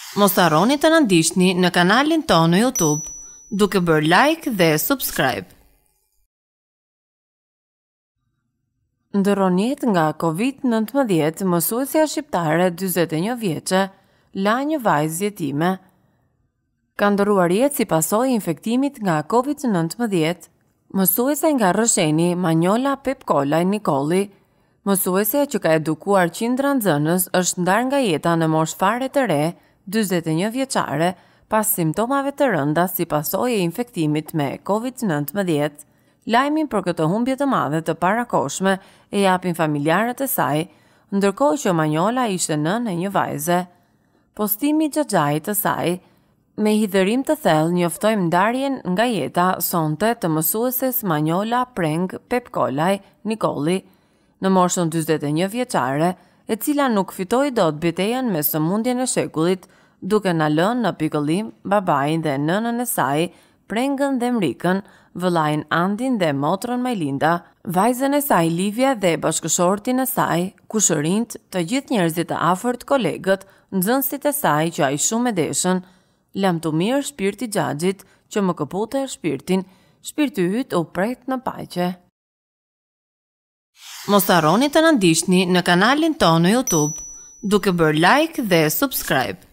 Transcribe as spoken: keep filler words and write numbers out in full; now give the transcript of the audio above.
Mos harroni të na ndiqni në kanalin tonë në YouTube, duke bërë like dhe subscribe. Ndërronjet nga COVID nëntëmbëdhjetë, mësuesja shqiptare dyzet e një vjeçe la një vajzë jetime. Ka ndërruar jetë si pasojë e infektimit nga COVID nëntëmbëdhjetë, mësuese nga Rrësheni Manjola Pepkolaj Nikolli, mësuesja që ka edukuar qindra nxënës, është ndarë nga jeta në moshë fare të re, dyzet e një vjeçare, pas simptomave të rënda si pasojë e infektimit me COVID nëntëmbëdhjetë. Lajmin për këtë humbje të madhe të parakoshme e japin familjarët e saj, ndërkohë që Manjola ishte nënë e një vajze. Postimi i xhaxhait të saj, me hidhërim të thellë njoftojmë ndarjen nga jeta sonte të mësueses Manjola Preng Pepkolaj Nikolli, në moshën dyzet e një vjeçare, e cila nuk fitoi dot betejën me sëmundjen e shekullit, duke na lënë në pikëllim babain dhe nënën e saj, Prengën dhe Mrikën, vëllain Andin dhe motrën Majlinda, vajzën e saj Livia dhe bashkëshortin e saj, kushërinjt, të gjithë njerëzit të afërt, kolegët, nxënësit e saj që ai shumë e deshën. Lam të mirë shpirti xhaxhit që më këpute shpirtin, shpirti yt u pret në paqe. Mos harroni të na ndiqni në kanalin tonë në YouTube, duke bërë like dhe subscribe.